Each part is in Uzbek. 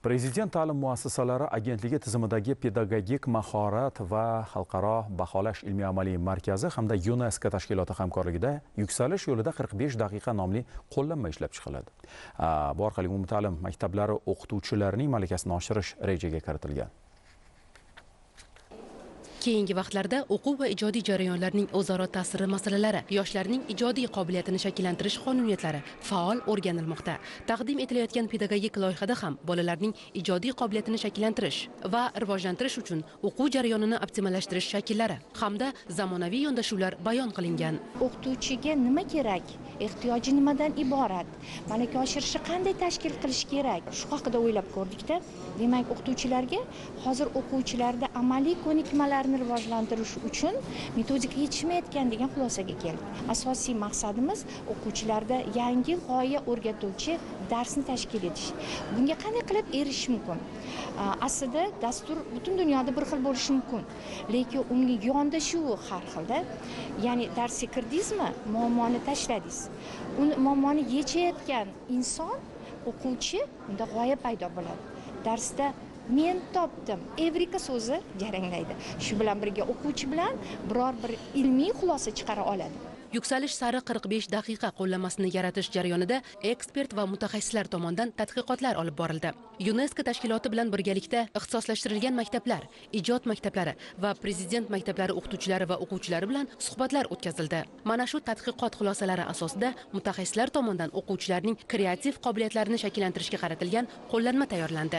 Prezident ta'lim muassasalari agentligi tizimidagi pedagogik mahorat va xalqaro baholash ilmiy-amaliy markazi hamda UNESCO tashkiloti hamkorligida yuksalish yo'lida 45 daqiqa nomli qo'llanma ishlab chiqiladi. Bu orqali umumta'lim maktablari o'qituvchilarining malakasini oshirish rejaga kiritilgan. Keyingi vaqtlarda o'quv va ijodiy jarayonlarning o'zaro ta'siri masalalari, yoshlarning ijodiy qobiliyatini shakllantirish qonuniyatlari faol o'rganilmoqda. Taqdim etilayotgan pedagogik loyihada ham bolalarning ijodiy qobiliyatini shakllantirish va rivojlantirish uchun o'quv jarayonini optimallashtirish shakllari hamda zamonaviy yondashuvlar bayon qilingan. O'qituvchiga nima kerak? Ehtiyoji nimadan iborat? Malaka oshirishi qanday tashkil qilish kerak? Shu haqida o'ylab ko'rdikda. Demak, o'qituvchilarga hozir o'quvchilarda amaliy ko'nikmalarni rivojlantirish uchun metodika yetishmayotgan degan xulosaga keldik. Asosiy maqsadimiz o'quvchilarda yangi g'oya o'rgatuvchi darsni tashkil etish. Bunga qanday qilib erishish mumkin? Aslida dastur butun dunyoda bir xil bo'lishi mumkin, lekin unga yondashuvi har xilda. Ya'ni darsga kirdingizmi, muammoni tashladingiz. Uni muammoni yechayotgan inson, o'quvchi, unda g'oya paydo bo'ladi. Darsda men topdim, evrika so'zi jaranglaydi. Shu bilan birga o'quvchi bilan biror bir ilmiy xulosa chiqara oladi. Yuksalish sari 45 daqiqa qo'llanmasini yaratish jarayonida ekspert va mutaxassislar tomonidan tadqiqotlar olib borildi. UNESCO tashkiloti bilan birgalikda ixtisoslashtirilgan maktablar, ijod maktablari va prezident maktablari o'qituvchilari va o'quvchilari bilan suhbatlar o'tkazildi. Mana shu tadqiqot xulosalari asosida mutaxassislar tomonidan o'quvchilarning kreativ qobiliyatlarini shakllantirishga qaratilgan qo'llanma tayyorlandi.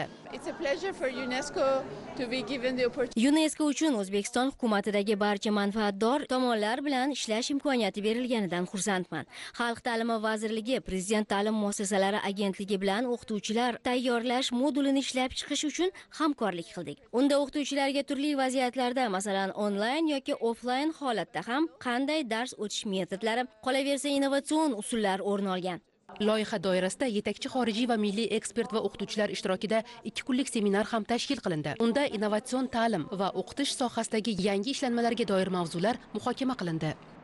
UNESCO uchun O'zbekiston hukumatidagi barcha manfaatdor tomonlar bilan ishlash imkoniyati berilganidan xursandman. Xalq ta'limi vazirligi Prezident ta'lim muassasalari agentligi bilan o'qituvchilar tayyorlash modulini ishlab chiqish uchun hamkorlik qildik. Unda o'qituvchilarga turli vaziyatlarda, masalan, onlayn yoki offlayn holatda ham qanday dars o'tish metodlari, qolaversa innovatsion usullar o'rin olgan. Loyiha doirasida yetakchi xorijiy va milliy ekspert va o'qituvchilar ishtirokida 2 kunlik seminar ham tashkil qilindi. Unda innovatsion ta'lim va o'qitish sohasidagi yangi ishlanmalarga doir mavzular muhokama qilindi.